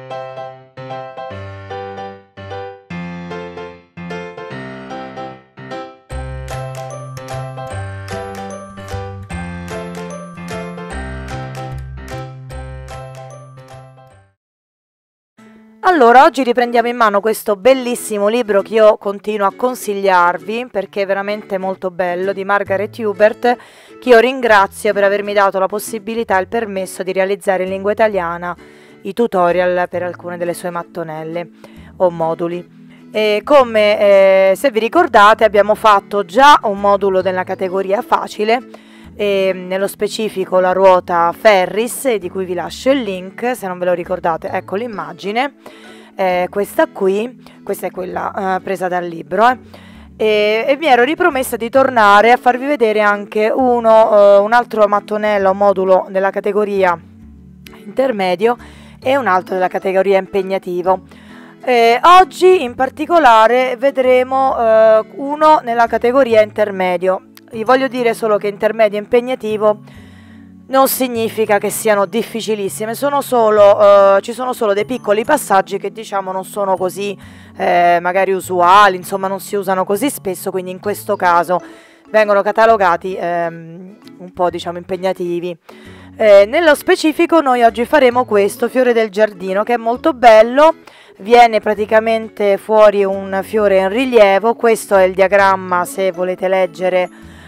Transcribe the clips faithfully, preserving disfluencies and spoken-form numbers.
Allora, oggi riprendiamo in mano questo bellissimo libro che io continuo a consigliarvi perché è veramente molto bello, di Margaret Hubert, che io ringrazio per avermi dato la possibilità e il permesso di realizzare in lingua italiana i tutorial per alcune delle sue mattonelle o moduli. E come eh, se vi ricordate abbiamo fatto già un modulo della categoria facile, e nello specifico la ruota Ferris, di cui vi lascio il link se non ve lo ricordate. Ecco l'immagine, eh, questa qui, questa è quella eh, presa dal libro eh. e, e mi ero ripromessa di tornare a farvi vedere anche uno, eh, un altro mattonello o modulo della categoria intermedio e un altro della categoria impegnativo. Eh, oggi in particolare vedremo eh, uno nella categoria intermedio. Vi voglio dire solo che intermedio e impegnativo non significa che siano difficilissime, sono solo, eh, ci sono solo dei piccoli passaggi che diciamo non sono così eh, magari usuali, insomma non si usano così spesso, quindi in questo caso vengono catalogati ehm, un po' diciamo impegnativi. Eh, nello specifico noi oggi faremo questo fiore del giardino, che è molto bello. Viene praticamente fuori un fiore in rilievo, questo è il diagramma se volete leggere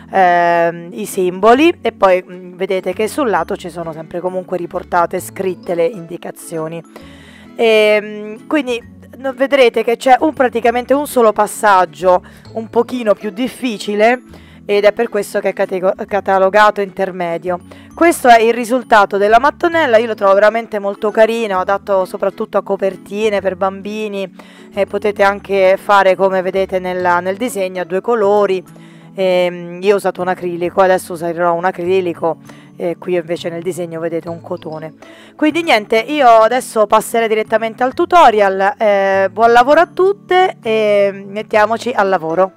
eh, i simboli, e poi mh, vedete che sul lato ci sono sempre comunque riportate, scritte le indicazioni. E, mh, quindi no, vedrete che c'è un, praticamente un solo passaggio un pochino più difficile, ed è per questo che è catalogato intermedio. Questo è il risultato della mattonella, io lo trovo veramente molto carino, adatto soprattutto a copertine per bambini, e potete anche fare come vedete nella, nel disegno a due colori. E, io ho usato un acrilico, adesso userò un acrilico, e qui invece nel disegno vedete un cotone. Quindi niente, io adesso passerei direttamente al tutorial. Eh, buon lavoro a tutte e mettiamoci al lavoro.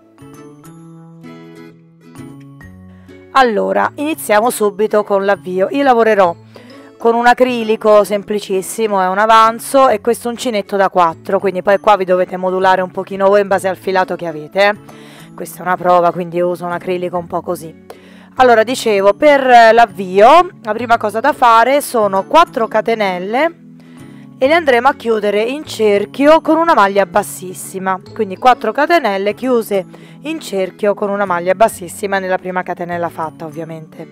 Allora, iniziamo subito con l'avvio. Io lavorerò con un acrilico semplicissimo, è un avanzo, e questo uncinetto da quattro, quindi poi qua vi dovete modulare un pochino voi in base al filato che avete, eh. Questa è una prova, quindi io uso un acrilico un po' così. Allora, dicevo, per l'avvio la prima cosa da fare sono quattro catenelle e le andremo a chiudere in cerchio con una maglia bassissima, quindi quattro catenelle chiuse in cerchio con una maglia bassissima nella prima catenella fatta, ovviamente.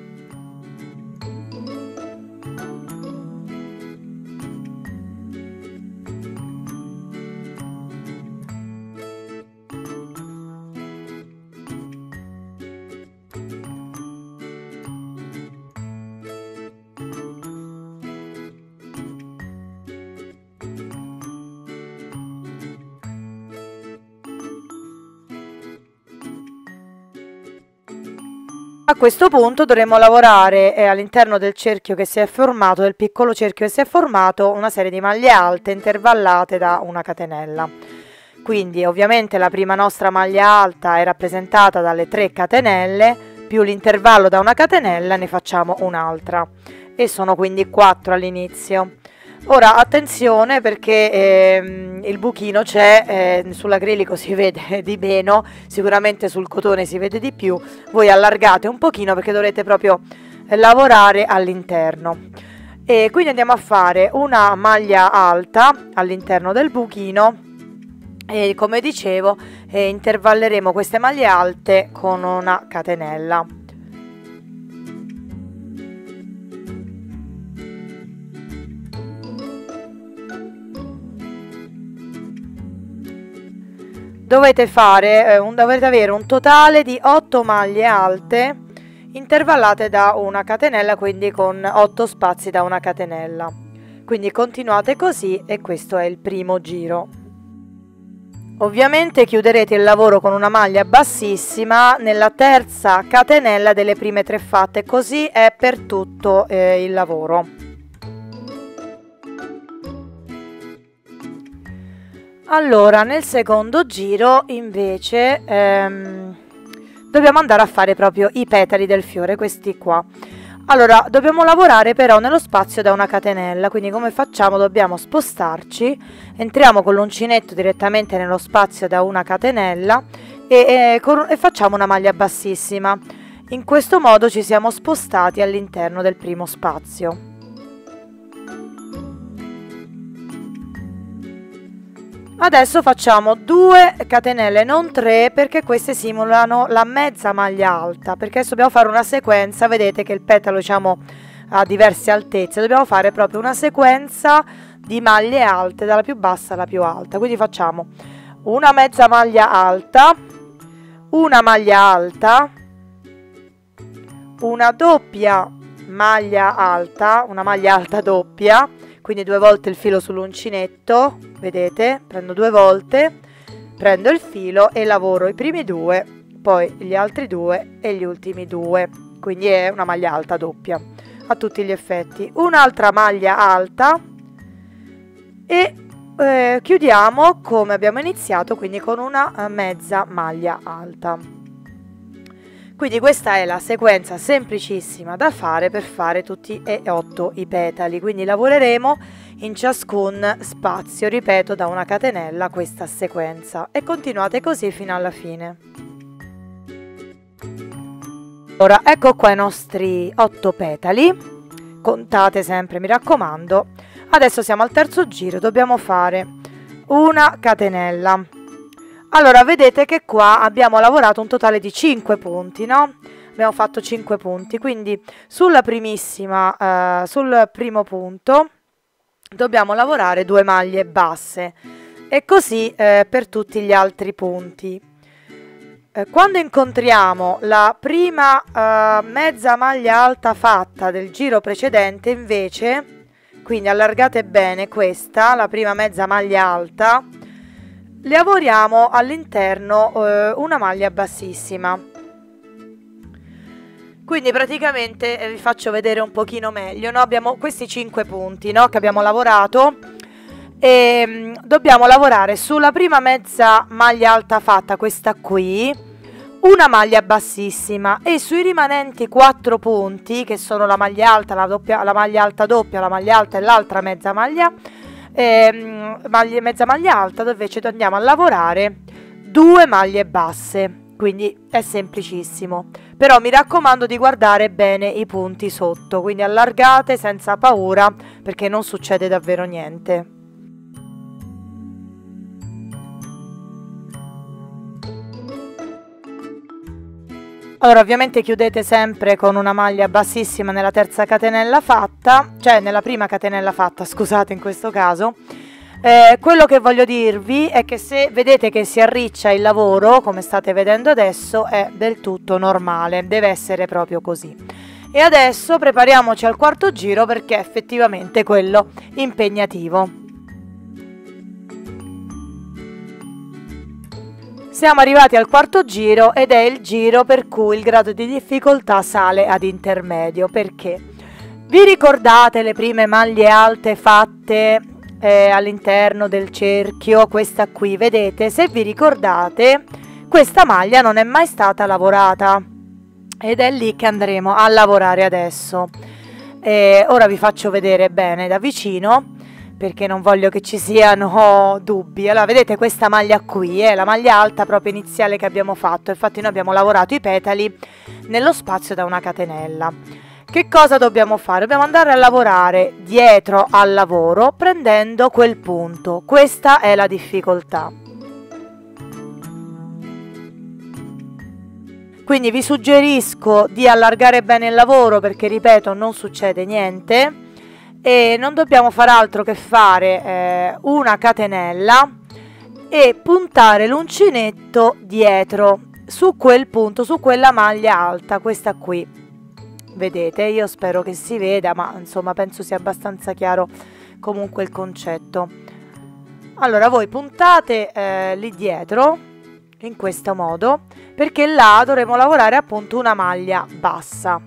A questo punto dovremo lavorare eh, all'interno del cerchio che si è formato, del piccolo cerchio che si è formato, una serie di maglie alte intervallate da una catenella. Quindi ovviamente la prima nostra maglia alta è rappresentata dalle tre catenelle, più l'intervallo da una catenella ne facciamo un'altra, e sono quindi quattro all'inizio. Ora attenzione, perché ehm, il buchino c'è, eh, sull'acrilico si vede di meno, sicuramente sul cotone si vede di più. Voi allargate un pochino perché dovrete proprio eh, lavorare all'interno. E quindi andiamo a fare una maglia alta all'interno del buchino e, come dicevo, eh, intervalleremo queste maglie alte con una catenella. Dovete fare, eh, un, dovete avere un totale di otto maglie alte intervallate da una catenella, quindi con otto spazi da una catenella. Quindi continuate così, e questo è il primo giro. Ovviamente chiuderete il lavoro con una maglia bassissima nella terza catenella delle prime tre fatte, così è per tutto eh, il lavoro. Allora, nel secondo giro invece ehm, dobbiamo andare a fare proprio i petali del fiore, questi qua. Allora, dobbiamo lavorare però nello spazio da una catenella, quindi come facciamo? Dobbiamo spostarci, entriamo con l'uncinetto direttamente nello spazio da una catenella e, e, con, e facciamo una maglia bassissima. In questo modo ci siamo spostati all'interno del primo spazio. Adesso facciamo due catenelle, non tre, perché queste simulano la mezza maglia alta, perché adesso dobbiamo fare una sequenza. Vedete che il petalo, diciamo, ha diverse altezze, dobbiamo fare proprio una sequenza di maglie alte dalla più bassa alla più alta. Quindi facciamo una mezza maglia alta, una maglia alta, una doppia maglia alta, una maglia alta doppia, quindi due volte il filo sull'uncinetto, vedete, prendo due volte, prendo il filo e lavoro i primi due, poi gli altri due e gli ultimi due, quindi è una maglia alta doppia a tutti gli effetti. Un'altra maglia alta e eh, chiudiamo come abbiamo iniziato, quindi con una mezza maglia alta. Quindi questa è la sequenza semplicissima da fare per fare tutti e otto i petali. Quindi lavoreremo in ciascun spazio, ripeto, da una catenella questa sequenza e continuate così fino alla fine. Ora ecco qua i nostri otto petali, contate sempre, mi raccomando. Adesso siamo al terzo giro, dobbiamo fare una catenella. Allora, vedete che qua abbiamo lavorato un totale di cinque punti, no? Abbiamo fatto cinque punti, quindi sulla primissima, eh, sul primo punto dobbiamo lavorare due maglie basse e così eh, per tutti gli altri punti. Eh, quando incontriamo la prima eh, mezza maglia alta fatta del giro precedente, invece, quindi allargate bene questa, la prima mezza maglia alta, lavoriamo all'interno eh, una maglia bassissima. Quindi praticamente eh, vi faccio vedere un pochino meglio, no? Abbiamo questi cinque punti, no? Che abbiamo lavorato e mh, dobbiamo lavorare sulla prima mezza maglia alta fatta, questa qui, una maglia bassissima, e sui rimanenti quattro punti, che sono la maglia alta, la, doppia, la maglia alta doppia, la maglia alta e l'altra mezza maglia Eh, maglie, mezza maglia alta, dove invece andiamo a lavorare due maglie basse, quindi è semplicissimo, però mi raccomando di guardare bene i punti sotto, quindi allargate senza paura perché non succede davvero niente. Allora, ovviamente chiudete sempre con una maglia bassissima nella terza catenella fatta, cioè nella prima catenella fatta, scusate, in questo caso. Eh, quello che voglio dirvi è che se vedete che si arriccia il lavoro, come state vedendo adesso, è del tutto normale, deve essere proprio così. E adesso prepariamoci al quarto giro, perché è effettivamente quello impegnativo. Siamo arrivati al quarto giro ed è il giro per cui il grado di difficoltà sale ad intermedio. Perché? Vi ricordate le prime maglie alte fatte eh, all'interno del cerchio? Questa qui, vedete? Se vi ricordate, questa maglia non è mai stata lavorata ed è lì che andremo a lavorare adesso. E ora vi faccio vedere bene da vicino, perché non voglio che ci siano dubbi. Allora, vedete questa maglia qui è la maglia alta proprio iniziale che abbiamo fatto, infatti noi abbiamo lavorato i petali nello spazio da una catenella. Che cosa dobbiamo fare? Dobbiamo andare a lavorare dietro al lavoro prendendo quel punto. Questa è la difficoltà. Quindi vi suggerisco di allargare bene il lavoro, perché ripeto, non succede niente. E non dobbiamo fare altro che fare eh, una catenella e puntare l'uncinetto dietro su quel punto, su quella maglia alta, questa qui. Vedete, io spero che si veda, ma insomma penso sia abbastanza chiaro comunque il concetto. Allora voi puntate eh, lì dietro in questo modo, perché là dovremo lavorare appunto una maglia bassa.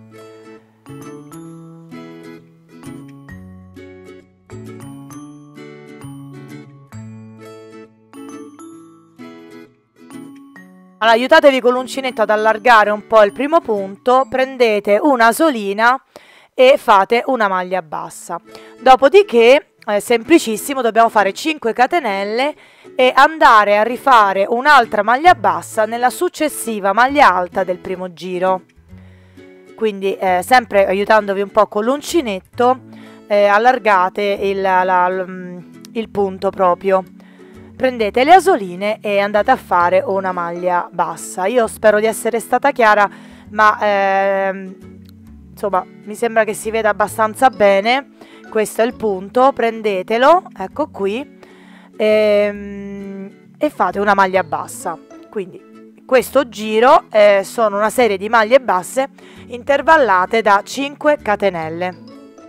Allora, aiutatevi con l'uncinetto ad allargare un po' il primo punto, prendete una solina e fate una maglia bassa. Dopodiché, eh, semplicissimo, dobbiamo fare cinque catenelle e andare a rifare un'altra maglia bassa nella successiva maglia alta del primo giro. Quindi eh, sempre aiutandovi un po' con l'uncinetto, eh, allargate il, la, la, il punto proprio. Prendete le asoline e andate a fare una maglia bassa. Io spero di essere stata chiara, ma ehm, insomma mi sembra che si veda abbastanza bene. Questo è il punto, prendetelo, ecco qui, ehm, e fate una maglia bassa. Quindi questo giro eh, sono una serie di maglie basse intervallate da cinque catenelle.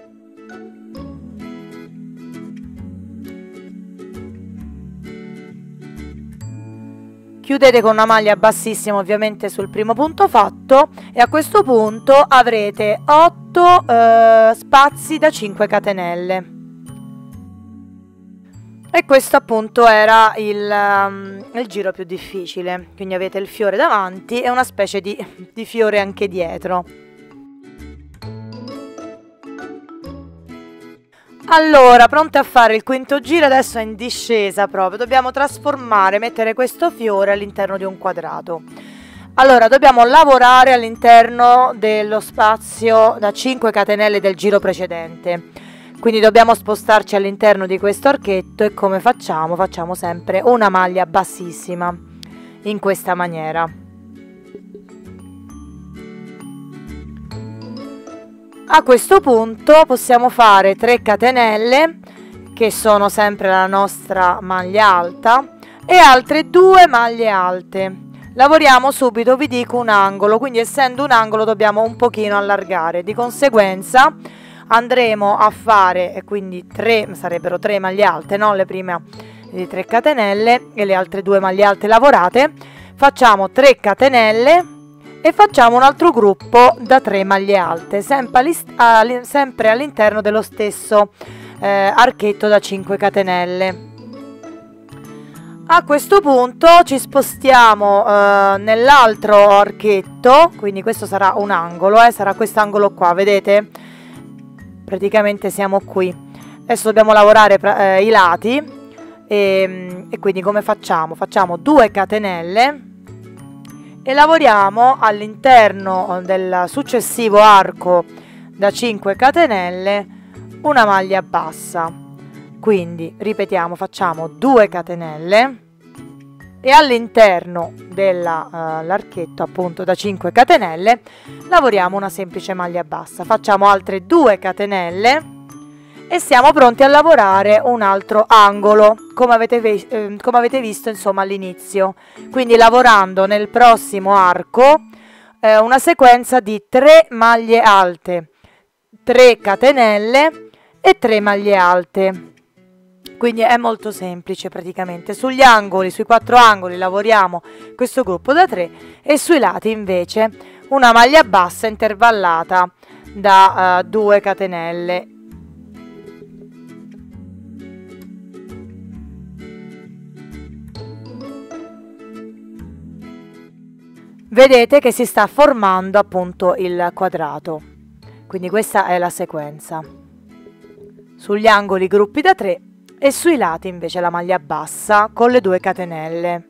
Chiudete con una maglia bassissima ovviamente sul primo punto fatto e a questo punto avrete otto eh, spazi da cinque catenelle. E questo appunto era il, um, il giro più difficile, quindi avete il fiore davanti e una specie di, di fiore anche dietro. Allora, pronte a fare il quinto giro, adesso è in discesa proprio, dobbiamo trasformare, mettere questo fiore all'interno di un quadrato. Allora, dobbiamo lavorare all'interno dello spazio da cinque catenelle del giro precedente, quindi dobbiamo spostarci all'interno di questo archetto e come facciamo? Facciamo sempre una maglia bassissima, in questa maniera. A questo punto possiamo fare tre catenelle, che sono sempre la nostra maglia alta, e altre due maglie alte. Lavoriamo subito, vi dico, un angolo, quindi essendo un angolo dobbiamo un pochino allargare. Di conseguenza andremo a fare, e quindi tre, sarebbero tre maglie alte, no? Le prime di tre catenelle e le altre due maglie alte lavorate. Facciamo tre catenelle e facciamo un altro gruppo da tre maglie alte, sempre all'interno dello stesso eh, archetto da cinque catenelle. A questo punto ci spostiamo eh, nell'altro archetto, quindi questo sarà un angolo, eh, sarà quest'angolo qua, vedete? Praticamente siamo qui. Adesso dobbiamo lavorare eh, i lati e, e quindi come facciamo? Facciamo due catenelle e lavoriamo all'interno del successivo arco da cinque catenelle una maglia bassa. Quindi ripetiamo, facciamo due catenelle e all'interno dell'archetto uh, appunto da cinque catenelle lavoriamo una semplice maglia bassa. Facciamo altre due catenelle e siamo pronti a lavorare un altro angolo, come avete, eh, come avete visto insomma all'inizio. Quindi lavorando nel prossimo arco eh, una sequenza di tre maglie alte, tre catenelle e tre maglie alte. Quindi è molto semplice praticamente. Sugli angoli, sui quattro angoli lavoriamo questo gruppo da tre e sui lati invece una maglia bassa intervallata da uh, due catenelle. Vedete che si sta formando appunto il quadrato, quindi questa è la sequenza. Sugli angoli gruppi da tre e sui lati invece la maglia bassa con le due catenelle.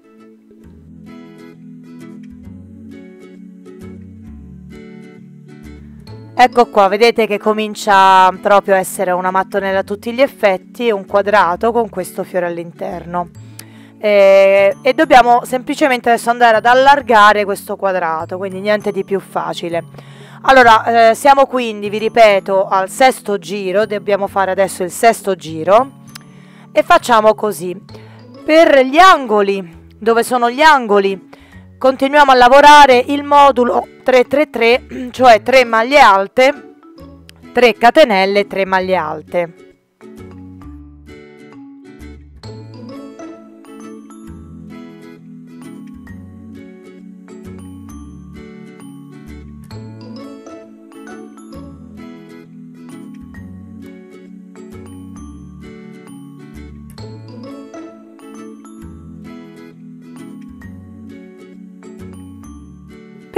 Ecco qua, vedete che comincia proprio a essere una mattonella a tutti gli effetti, un quadrato con questo fiore all'interno. E, e dobbiamo semplicemente adesso andare ad allargare questo quadrato, quindi niente di più facile. Allora, eh, siamo quindi, vi ripeto, al sesto giro, dobbiamo fare adesso il sesto giro e facciamo così. Per gli angoli, dove sono gli angoli, continuiamo a lavorare il modulo tre tre tre, cioè tre maglie alte, tre catenelle, tre maglie alte.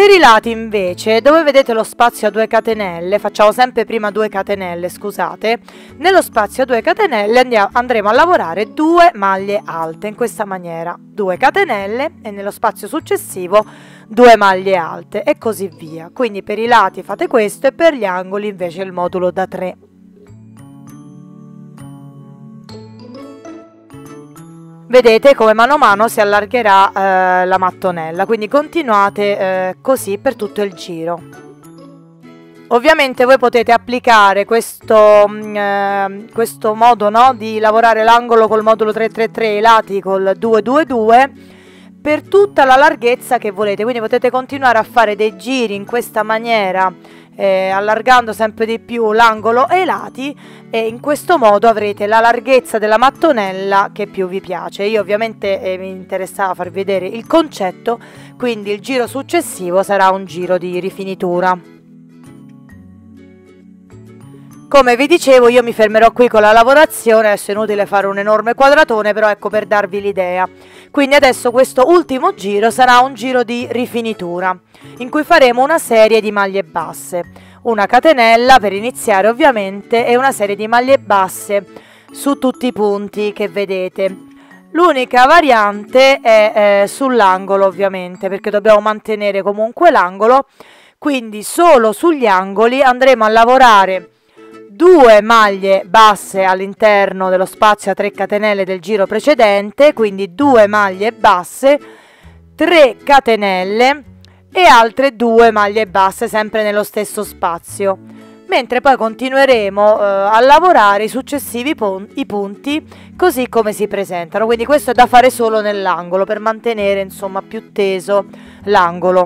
Per i lati invece, dove vedete lo spazio a due catenelle, facciamo sempre prima due catenelle, scusate, nello spazio a due catenelle andiamo, andremo a lavorare due maglie alte in questa maniera, due catenelle e nello spazio successivo due maglie alte e così via. Quindi per i lati fate questo e per gli angoli invece il modulo da tre. Vedete come mano a mano si allargherà eh, la mattonella, quindi continuate eh, così per tutto il giro. Ovviamente voi potete applicare questo, eh, questo modo, no, di lavorare l'angolo col modulo tre tre tre e i lati col due due due per tutta la larghezza che volete, quindi potete continuare a fare dei giri in questa maniera, Eh, allargando sempre di più l'angolo e i lati, e in questo modo avrete la larghezza della mattonella che più vi piace. Io ovviamente eh, mi interessava farvi vedere il concetto, quindi il giro successivo sarà un giro di rifinitura. Come vi dicevo, io mi fermerò qui con la lavorazione, adesso è inutile fare un enorme quadratone, però ecco, per darvi l'idea. Quindi adesso questo ultimo giro sarà un giro di rifinitura, in cui faremo una serie di maglie basse, una catenella per iniziare ovviamente e una serie di maglie basse su tutti i punti che vedete. L'unica variante è eh, sull'angolo ovviamente, perché dobbiamo mantenere comunque l'angolo, quindi solo sugli angoli andremo a lavorare due maglie basse all'interno dello spazio a tre catenelle del giro precedente, quindi due maglie basse, tre catenelle e altre due maglie basse sempre nello stesso spazio, mentre poi continueremo eh, a lavorare i successivi pun- i punti così come si presentano. Quindi questo è da fare solo nell'angolo per mantenere insomma più teso l'angolo.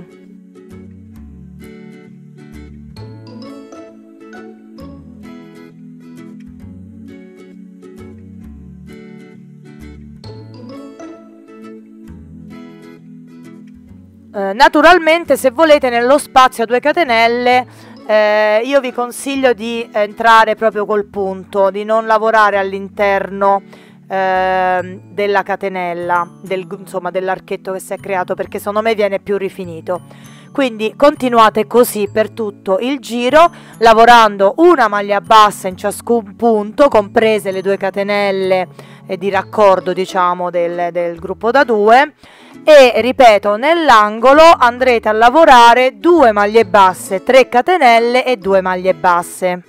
Eh, naturalmente, se volete, nello spazio a due catenelle eh, io vi consiglio di entrare proprio col punto, di non lavorare all'interno eh, della catenella, del, insomma dell'archetto che si è creato, perché secondo me viene più rifinito. Quindi continuate così per tutto il giro, lavorando una maglia bassa in ciascun punto, comprese le due catenelle eh, di raccordo, diciamo, del, del gruppo da due. E ripeto, nell'angolo andrete a lavorare due maglie basse, tre catenelle e due maglie basse.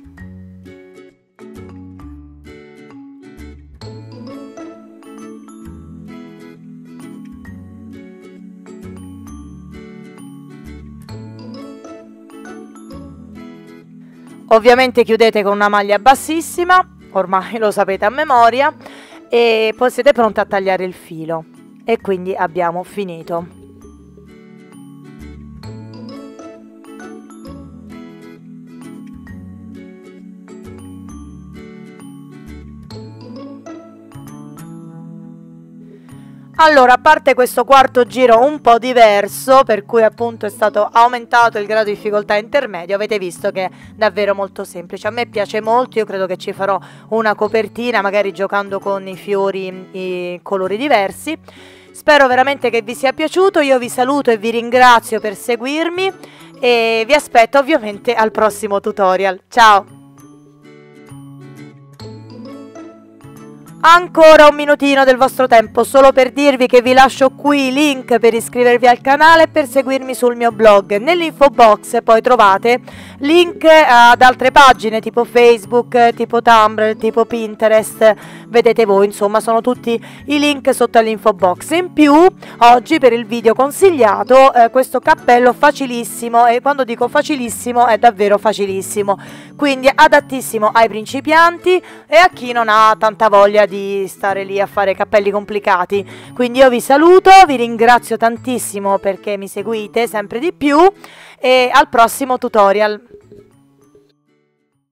Ovviamente chiudete con una maglia bassissima, ormai lo sapete a memoria, e poi siete pronti a tagliare il filo. E quindi abbiamo finito. Allora, a parte questo quarto giro un po' diverso, per cui appunto è stato aumentato il grado di difficoltà intermedio, avete visto che è davvero molto semplice. A me piace molto, io credo che ci farò una copertina, magari giocando con i fiori, i colori diversi. Spero veramente che vi sia piaciuto, io vi saluto e vi ringrazio per seguirmi e vi aspetto ovviamente al prossimo tutorial. Ciao! Ancora un minutino del vostro tempo solo per dirvi che vi lascio qui i link per iscrivervi al canale e per seguirmi sul mio blog. Nell'info box poi trovate link ad altre pagine tipo Facebook, tipo Tumblr, tipo Pinterest, vedete voi, insomma sono tutti i link sotto all'info box. In più oggi per il video consigliato eh, questo cappello facilissimo, e quando dico facilissimo è davvero facilissimo, quindi adattissimo ai principianti e a chi non ha tanta voglia di stare lì a fare cappelli complicati. Quindi io vi saluto, vi ringrazio tantissimo perché mi seguite sempre di più e al prossimo tutorial.